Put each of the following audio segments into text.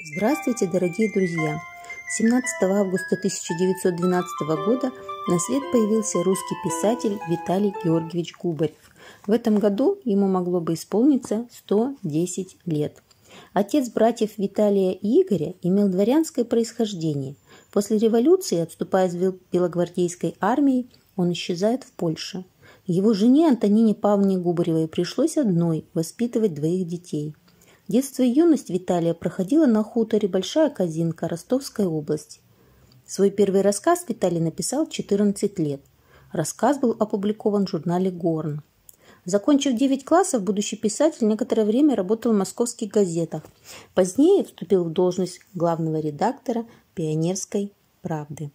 Здравствуйте, дорогие друзья! 17 августа 1912 года на свет появился русский писатель Виталий Георгиевич Губарев. В этом году ему могло бы исполниться 110 лет. Отец братьев Виталия и Игоря имел дворянское происхождение. После революции, отступая из белогвардейской армии, он исчезает в Польше. Его жене Антонине Павловне Губаревой пришлось одной воспитывать двоих детей. Детство и юность Виталия проходило на хуторе Большая Козинка Ростовской области. Свой первый рассказ Виталий написал в 14 лет. Рассказ был опубликован в журнале «Горн». Закончив 9 классов, будущий писатель некоторое время работал в московских газетах. Позднее вступил в должность главного редактора «Пионерской правды».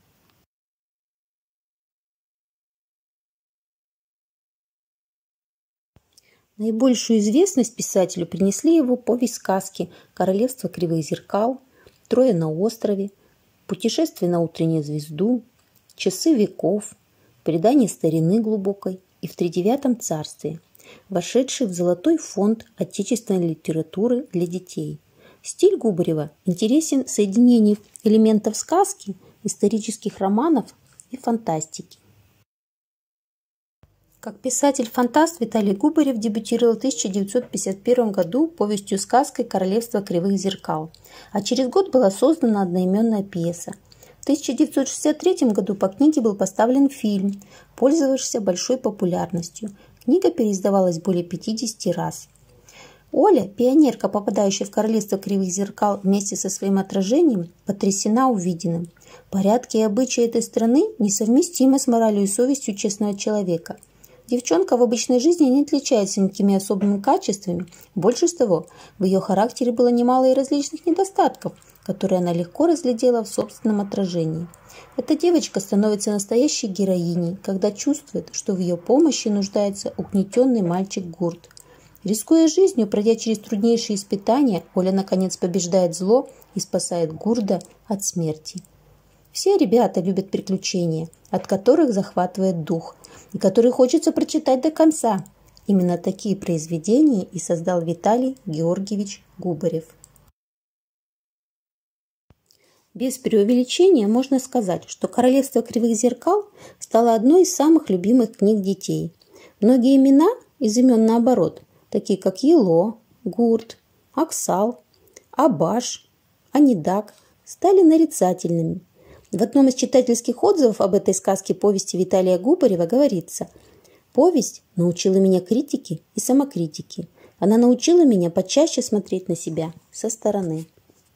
Наибольшую известность писателю принесли его повесть-сказки «Королевство кривых зеркал», «Трое на острове», «Путешествие на утреннюю звезду», «Часы веков», «Предание старины глубокой» и «В тридевятом царстве», вошедший в золотой фонд отечественной литературы для детей. Стиль Губарева интересен в соединении элементов сказки, исторических романов и фантастики. Как писатель-фантаст Виталий Губарев дебютировал в 1951 году повестью-сказкой «Королевство кривых зеркал», а через год была создана одноименная пьеса. В 1963 году по книге был поставлен фильм, пользовавшийся большой популярностью. Книга переиздавалась более 50 раз. Оля, пионерка, попадающая в Королевство кривых зеркал вместе со своим отражением, потрясена увиденным. Порядки и обычаи этой страны несовместимы с моралью и совестью честного человека. Девчонка в обычной жизни не отличается никакими особыми качествами. Больше того, в ее характере было немало и различных недостатков, которые она легко разглядела в собственном отражении. Эта девочка становится настоящей героиней, когда чувствует, что в ее помощи нуждается угнетенный мальчик Гурт. Рискуя жизнью, пройдя через труднейшие испытания, Оля наконец побеждает зло и спасает Гурда от смерти. Все ребята любят приключения, от которых захватывает дух, и которые хочется прочитать до конца. Именно такие произведения и создал Виталий Георгиевич Губарев. Без преувеличения можно сказать, что «Королевство кривых зеркал» стало одной из самых любимых книг детей. Многие имена из имен наоборот, такие как Ело, Гурт, Аксал, Абаш, Анидак, стали нарицательными. В одном из читательских отзывов об этой сказке повести Виталия Губарева говорится: «Повесть научила меня критике и самокритике. Она научила меня почаще смотреть на себя со стороны».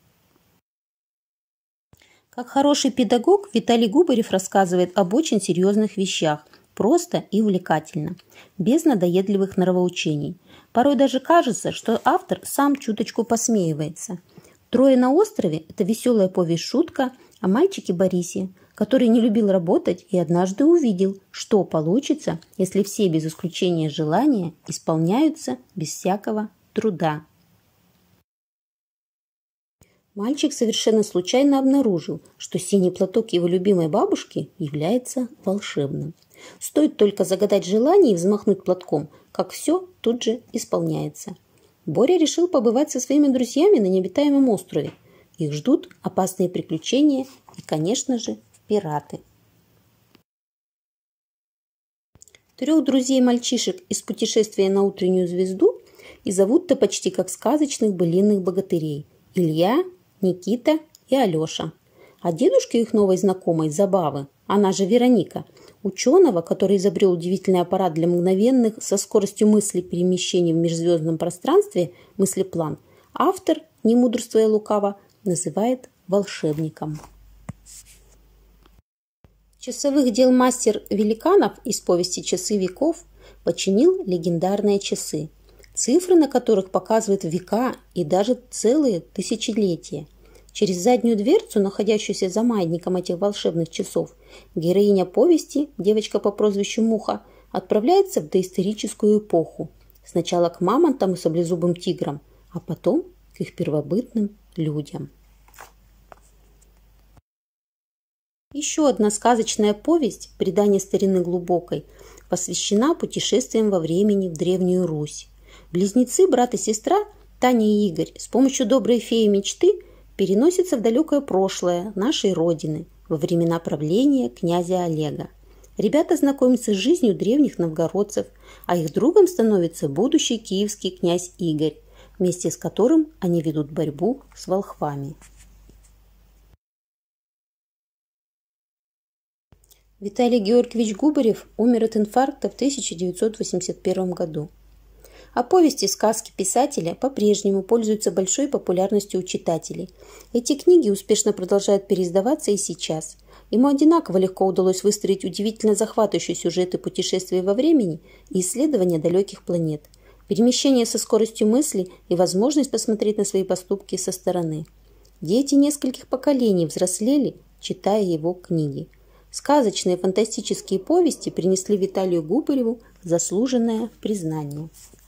Как хороший педагог, Виталий Губарев рассказывает об очень серьезных вещах, просто и увлекательно, без надоедливых нравоучений. Порой даже кажется, что автор сам чуточку посмеивается. «Трое на острове» – это веселая повесть-шутка о мальчике Борисе, который не любил работать и однажды увидел, что получится, если все без исключения желания исполняются без всякого труда. Мальчик совершенно случайно обнаружил, что синий платок его любимой бабушки является волшебным. Стоит только загадать желание и взмахнуть платком, как все тут же исполняется. Боря решил побывать со своими друзьями на необитаемом острове. Их ждут опасные приключения и, конечно же, пираты. 3 друзей-мальчишек из «Путешествия на утреннюю звезду» и зовут-то почти как сказочных былинных богатырей – Илья, Никита и Алеша. А дедушка их новой знакомой Забавы, она же Вероника, ученого, который изобрел удивительный аппарат для мгновенных со скоростью мысли перемещений в межзвездном пространстве мыслеплан, автор, не мудрствуя лукаво, называет волшебником. Часовых дел мастер Великанов из повести «Часы веков» починил легендарные часы, цифры на которых показывают века и даже целые тысячелетия. Через заднюю дверцу, находящуюся за маятником этих волшебных часов, героиня повести, девочка по прозвищу Муха, отправляется в доисторическую эпоху. Сначала к мамонтам и саблезубым тиграм, а потом к их первобытным людям. Еще одна сказочная повесть «Предание старины глубокой» посвящена путешествиям во времени в Древнюю Русь. Близнецы, брат и сестра Таня и Игорь с помощью доброй феи мечты переносится в далекое прошлое нашей Родины, во времена правления князя Олега. Ребята знакомятся с жизнью древних новгородцев, а их другом становится будущий киевский князь Игорь, вместе с которым они ведут борьбу с волхвами. Виталий Георгиевич Губарев умер от инфаркта в 1981 году. А повести и сказки писателя по-прежнему пользуются большой популярностью у читателей. Эти книги успешно продолжают переиздаваться и сейчас. Ему одинаково легко удалось выстроить удивительно захватывающие сюжеты путешествий во времени и исследования далеких планет, перемещение со скоростью мысли и возможность посмотреть на свои поступки со стороны. Дети нескольких поколений взрослели, читая его книги. Сказочные фантастические повести принесли Виталию Губареву заслуженное признание.